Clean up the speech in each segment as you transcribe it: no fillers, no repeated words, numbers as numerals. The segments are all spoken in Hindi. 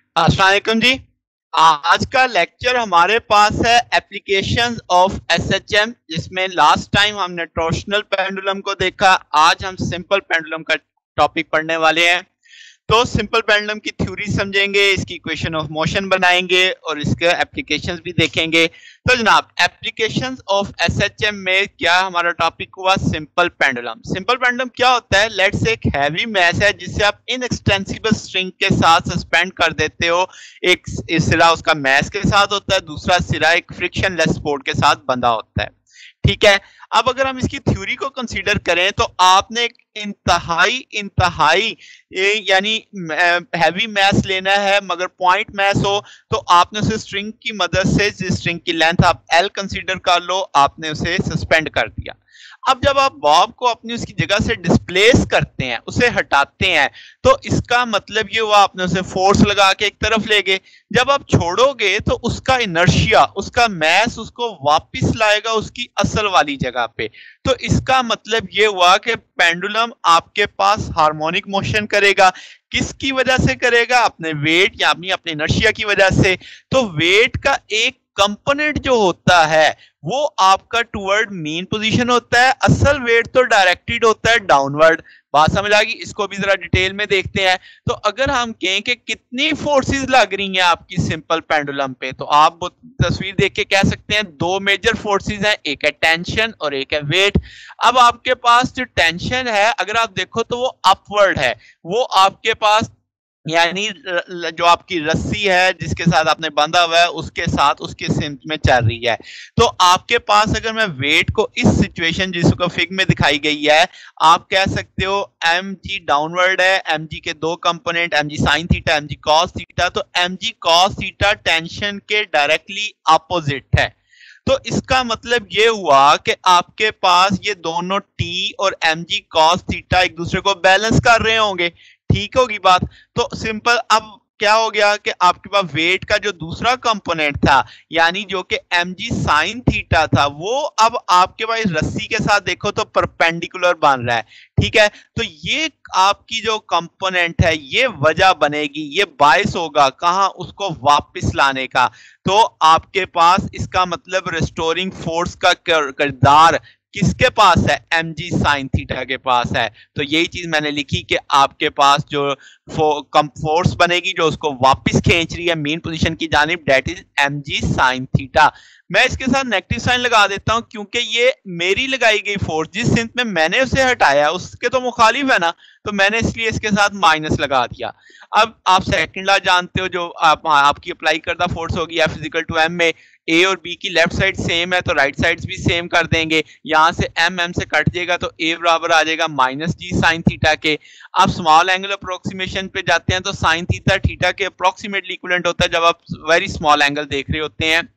अस्सलाम वालेकुम जी। आज का लेक्चर हमारे पास है एप्लीकेशंस ऑफ एसएचएम, जिसमें लास्ट टाइम हमने टॉर्शनल पेंडुलम को देखा। आज हम सिंपल पेंडुलम का टॉपिक पढ़ने वाले हैं। तो सिंपल पेंडुलम की थ्योरी समझेंगे, इसकी इक्वेशन ऑफ मोशन बनाएंगे और इसके एप्लीकेशंस भी देखेंगे। तो जनाब, एप्लीकेशंस ऑफ एसएचएम में क्या हमारा टॉपिक हुआ? Simple pendulum. सिंपल पेंडुलम क्या होता है? लेट्स से एक हैवी मैस है जिसे आप इनएक्सटेंसिबल स्ट्रिंग के साथ सस्पेंड कर देते हो। एक सिरा उसका मैस के साथ होता है, दूसरा सिरा एक फ्रिक्शनलेस सपोर्ट के साथ बंधा होता है। ठीक है। अब अगर हम इसकी थ्योरी को कंसीडर करें तो आपने एक इंतहाई यानी हैवी मैस लेना है, मगर पॉइंट मैस हो तो आपने उसे स्ट्रिंग की मदद से, जिस स्ट्रिंग की लेंथ आप एल कंसीडर कर लो, आपने उसे सस्पेंड कर दिया। अब जब आप बॉब को अपनी उसकी जगह से डिस्प्लेस करते हैं, उसे हटाते हैं, तो इसका मतलब ये हुआ आपने उसे फोर्स लगा के एक तरफ ले गए। जब आप छोड़ोगे तो उसका इनर्शिया, उसका मैस उसको वापस लाएगा उसकी असल वाली जगह पे। तो इसका मतलब ये हुआ कि पेंडुलम आपके पास हार्मोनिक मोशन करेगा। किसकी वजह से करेगा? अपने वेट या अपनी इनर्शिया की वजह से। तो वेट का एक कंपोनेंट जो होता है वो आपका टुवर्ड मीन पोजीशन होता है, असल वेट तो डायरेक्टेड होता है डाउनवर्ड। बात समझ आ गई? इसको भी जरा डिटेल में देखते हैं। तो अगर हम कहें कि कितनी फोर्सेस लग रही हैं आपकी सिंपल पेंडुलम पे, तो आप तस्वीर देख के कह सकते हैं दो मेजर फोर्सेस हैं, एक है टेंशन और एक है वेट। अब आपके पास जो टेंशन है, अगर आप देखो तो वो अपवर्ड है, वो आपके पास यानी जो आपकी रस्सी है जिसके साथ आपने बांधा हुआ है उसके साथ उसके सिमत में चल रही है। तो आपके पास अगर मैं वेट को इस सिचुएशन जिसको फिग में दिखाई गई है, आप कह सकते हो एम जी डाउनवर्ड है। एम जी के दो component, M G sine theta, M G cos theta. तो M G cos theta tension के डायरेक्टली अपोजिट है। तो इसका मतलब ये हुआ कि आपके पास ये दोनों टी और एम जी कॉस थीटा एक दूसरे को बैलेंस कर रहे होंगे। ठीक होगी बात? तो सिंपल अब क्या हो गया कि आपके पास वेट का जो दूसरा कंपोनेंट था, यानी जो कि एम जी साइन थीटा था, वो अब आपके पास रस्सी के साथ देखो तो परपेंडिकुलर बन रहा है। ठीक है। तो ये आपकी जो कंपोनेंट है ये वजह बनेगी, ये बायस होगा कहां? उसको वापस लाने का। तो आपके पास इसका मतलब रिस्टोरिंग फोर्स का किरदार किसके पास है? एम जी साइन थीटा के पास है। तो यही चीज मैंने लिखी कि आपके पास जो फोर्स बनेगी जो उसको वापस खींच रही है मीन पोजीशन की जानिब, that is M G sine theta. मैं इसके साथ नेगेटिव साइन लगा देता हूं क्योंकि ये मेरी लगाई गई फोर्स जिस सिंथ में मैंने उसे हटाया उसके तो मुखालिफ है ना, तो मैंने इसलिए इसके साथ माइनस लगा दिया। अब आप सेकंड लॉ जानते हो, जो आपकी अप्लाई करदा फोर्स होगी एफ इक्वल टू एम में ए और बी की लेफ्ट साइड सेम है तो राइट साइड्स भी सेम कर देंगे। यहां से एम एम से कट जाएगा तो ए बराबर आ जाएगा माइनस जी साइन थीटा के। आप स्मॉल एंगल अप्रोक्सीमेशन पे जाते हैं तो साइन थीटा थीटा के अप्रोक्सीमेटली इक्विवेलेंट होता है जब आप वेरी स्मॉल एंगल देख रहे होते हैं।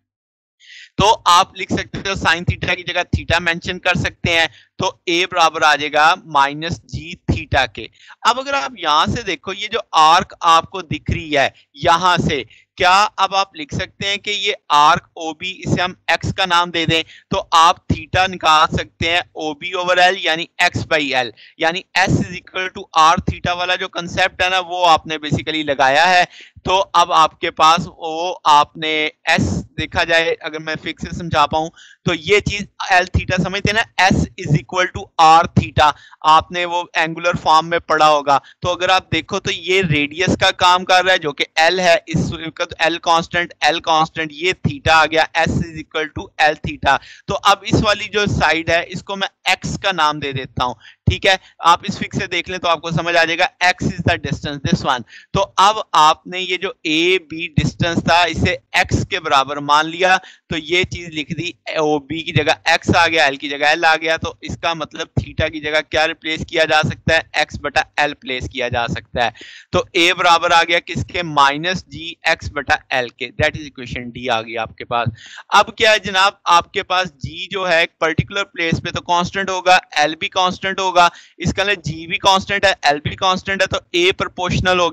तो आप लिख सकते हो साइन थीटा की जगह थीटा मेंशन कर सकते हैं, तो ए बराबर आ जाएगा माइनस जी थीटा के। अब अगर आप यहां से देखो ये जो आर्क आपको दिख रही है यहां से, क्या अब आप लिख सकते हैं कि ये आर्क ओबी, इसे हम एक्स का नाम दे दें तो आप थीटा निकाल सकते हैं ओबी ओवर एल यानी एक्स बाई एल, यानी S is equal to R theta वाला जो कंसेप्ट है ना वो आपने बेसिकली लगाया है। तो अब आपके पास वो आपने एस देखा जाए, अगर मैं फिक्स से समझा पाऊं तो ये चीज एल थीटा समझते हैं ना, S is equal to R theta, आपने वो एंगुलर फॉर्म में पढ़ा होगा। तो अगर आप देखो तो ये रेडियस का काम कर रहा है जो कि एल है, इसका तो एल कांस्टेंट, ये थीटा आ गया, S is equal to L theta. तो अब इस वाली जो साइड है इसको मैं एक्स का नाम दे देता हूं। ठीक है, आप इस फिक्स से देख लें तो आपको समझ आ जाएगा X is the distance this one. तो अब आपने ये जो ए बी डिस्टेंस था इसे एक्स के बराबर मान लिया, तो ये चीज लिख दी, ओ बी की जगह एक्स आ गया, एल की जगह एल आ गया। तो इसका मतलब थीटा की जगह क्या रिप्लेस किया जा सकता है? एक्स बटा एल प्लेस किया जा सकता है। तो ए बराबर आ गया किसके? माइनस जी एक्स बटा एल के। दैट इज इक्वेशन डी आ गई आपके पास। अब क्या है जनाब, आपके पास जी जो है एक पर्टिकुलर प्लेस पे तो कांस्टेंट होगा, एल भी कांस्टेंट होगा, इसका मतलब जी भी कांस्टेंट है, एल भी कांस्टेंट है, तो ए प्रोपोर्शनल हो गया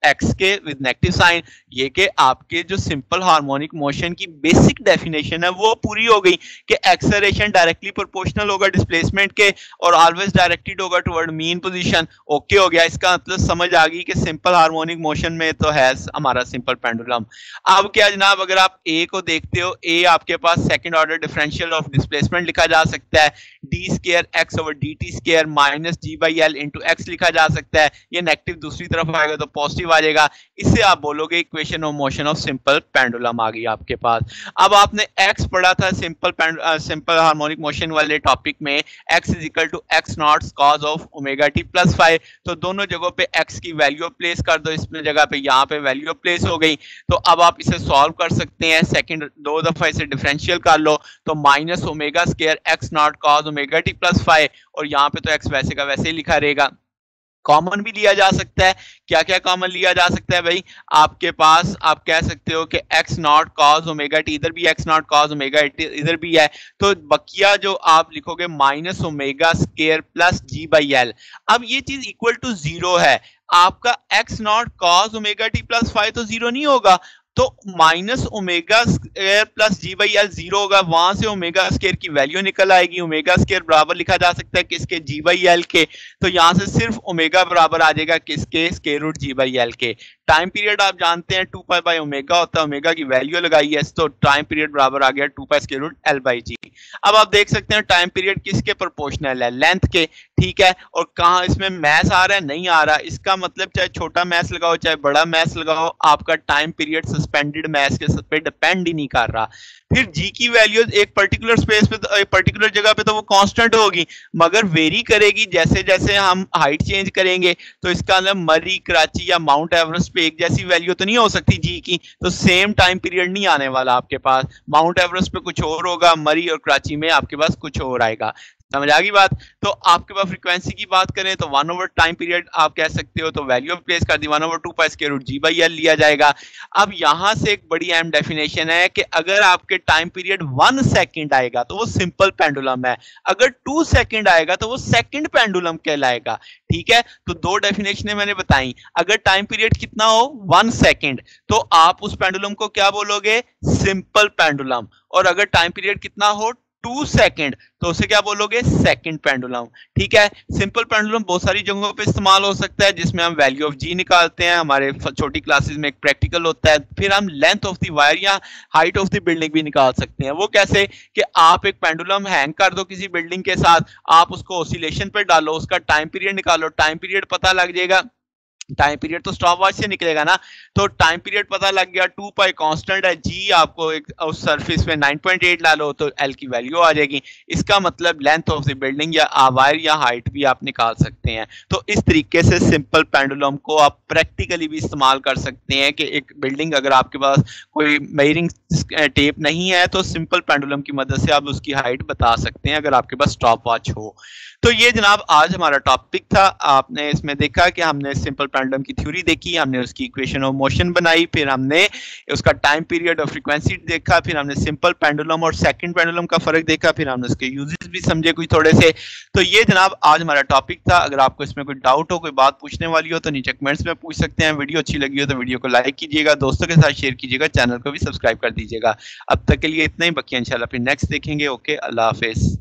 एक्स के विद नेगेटिव साइन। ये कि आपके जो सिंपल हार्मोनिक मोशन की बेसिक डेफिनेशन है वो पूरी हो गई कि एक्सेलरेशन डायरेक्टली प्रोपोर्शनल होगा डिस्प्लेसमेंट के और ऑलवेज डायरेक्टेड होगा टुवर्ड मीन पोजीशन। ओके हो गया, इसका मतलब समझ आ गई कि सिंपल हार्मोनिक मोशन में तो है हमारा सिंपल पेंडुलम। अब क्या जनाब, अगर आप ए को देखते हो, ए आपके पास second order differential of displacement लिखा जा सकता है, D square X over D T square minus G by L into X लिखा जा सकता है। ये नेगेटिव दूसरी तरफ आएगा तो पॉजिटिव आ जाएगा। इससे आप बोलोगे equation of motion of simple pendulum आ गई आपके पास। अब आपने एक्स पढ़ा था सिंपल हार्मोनिक मोशन वाले टॉपिक में, X is equal to X naught cos of omega T plus 5। तो दोनों जगहों पे एक्स की वैल्यू प्लेस कर दो, इसमें जगह पे यहाँ पे वैल्यू प्लेस हो गई। तो अब आप इसे सॉल्व कर सकते हैं, सेकंड दो दफा इसे डिफरेंशियल कर लो तो minus omega square X naught cos omega T plus 5, और यहाँ पे तो एक्स वैसे का वैसे ही लिखा रहेगा। कॉमन भी लिया जा सकता है, क्या क्या कॉमन लिया जा सकता है भाई, आपके पास आप कह सकते हो कि X naught cos omega T, इधर भी X naught cos omega T इधर भी है, तो बकिया जो आप लिखोगे minus omega square plus G by L. अब ये चीज इक्वल टू 0 है, आपका X naught cos omega T plus 5 तो 0 नहीं होगा, तो minus omega square plus G by L 0 होगा, वहां से ओमेगा स्क्वायर की वैल्यू निकल आएगी। ओमेगा स्क्वायर बराबर लिखा जा सकता है किसके, जी बाई एल के, तो यहां से सिर्फ ओमेगा बराबर आ जाएगा किसके, square root G by L के। टाइम पीरियड आप जानते हैं 2 पाई बाई ओमेगा होता है, ओमेगा की वैल्यू लगाई है तो टाइम पीरियड बराबर आ गया 2 pi square root L by G. अब आप देख सकते हैं टाइम पीरियड किसके प्रोपोर्शनल है, लेंथ के, ठीक है। और कहां इसमें मैथ आ रहा है, नहीं आ रहा, इसका मतलब चाहे छोटा मैथ लगाओ चाहे बड़ा मैथ लगाओ, आपका टाइम पीरियड सस्पेंडेड मैथ के पे डिपेंड ही नहीं कर रहा। फिर जी की वैल्यू एक पर्टिकुलर स्पेस पे, एक पर्टिकुलर जगह पे तो वो कांस्टेंट होगी, मगर वेरी करेगी जैसे जैसे हम हाइट चेंज करेंगे। तो इसका मतलब मरी, कराची या माउंट एवरेस्ट पे एक जैसी वैल्यू तो नहीं हो सकती जी की, तो सेम टाइम पीरियड नहीं आने वाला आपके पास। माउंट एवरेस्ट पे कुछ और होगा, मरी और कराची में आपके पास कुछ और आएगा। समझ आ गई बात। तो आपके पास फ्रीक्वेंसी की बात करें तो 1 ओवर टाइम पीरियड आप कह सकते हो, तो वैल्यू प्लेस कर दी 1 over 2 pi square root G by L लिया जाएगा। अब यहां से एक बड़ी अहम डेफिनेशन है कि अगर आपके टाइम पीरियड 1 सेकंड आएगा तो वो सिंपल पेंडुलम है, अगर 2 सेकंड आएगा तो वो सेकंड पेंडुलम कहलाएगा, ठीक है। तो दो डेफिनेशनें मैंने बताई, अगर टाइम पीरियड कितना हो 1 सेकंड तो आप उस पेंडुलम को क्या बोलोगे, सिंपल पेंडुलम, और अगर टाइम पीरियड कितना हो 2 सेकंड तो उसे क्या बोलोगे, सेकंड पेंडुलम, ठीक है। सिंपल पेंडुलम बहुत सारी जगहों पे इस्तेमाल हो सकता है, जिसमें हम वैल्यू ऑफ जी निकालते हैं, हमारे छोटी क्लासेस में एक प्रैक्टिकल होता है। फिर हम लेंथ ऑफ द वायर या हाइट ऑफ द बिल्डिंग भी निकाल सकते हैं। वो कैसे कि आप एक पेंडुलम हैंग कर दो किसी बिल्डिंग के साथ, आप उसको ऑसिलेशन पे डालो, उसका टाइम पीरियड निकालो, टाइम पीरियड पता लग जाएगा, टाइम पीरियड तो स्टॉप वॉच से निकलेगा ना, तो टाइम पीरियड पता लग गया, 2 पाई कांस्टेंट है, जी आपको एक उस सरफेस पे 9.8 ला लो तो एल की वैल्यू आ जाएगी। इसका मतलब लेंथ ऑफ द बिल्डिंग या वायर या हाइट भी आप निकाल सकते हैं। तो इस तरीके से सिंपल पेंडुलम को आप प्रैक्टिकली भी इस्तेमाल कर सकते हैं कि एक बिल्डिंग अगर आपके पास कोई मेजरिंग टेप नहीं है तो सिंपल पेंडुलम की मदद से आप उसकी हाइट बता सकते हैं अगर आपके पास स्टॉप वॉच हो। तो ये जनाब आज हमारा टॉपिक था। आपने इसमें देखा कि हमने सिंपल पेंडुलम की थ्योरी देखी, हमने उसकी इक्वेशन ऑफ मोशन बनाई, फिर हमने उसका टाइम पीरियड और फ्रीक्वेंसी देखा, फिर हमने सिंपल पेंडुलम और सेकंड पेंडुलम का फर्क देखा, फिर हमने उसके यूजेस भी समझे कुछ थोड़े से। तो ये जनाब आज हमारा टॉपिक था। अगर आपको इसमें कोई डाउट हो, कोई बात पूछने वाली हो तो नीचे कमेंट्स में पूछ सकते हैं। वीडियो अच्छी लगी हो तो वीडियो को लाइक कीजिएगा, दोस्तों के साथ शेयर कीजिएगा, चैनल को भी सब्सक्राइब कर दीजिएगा। अब तक के लिए इतना ही, बाकी इंशाल्लाह फिर नेक्स्ट देखेंगे। ओके, अल्लाह हाफिज।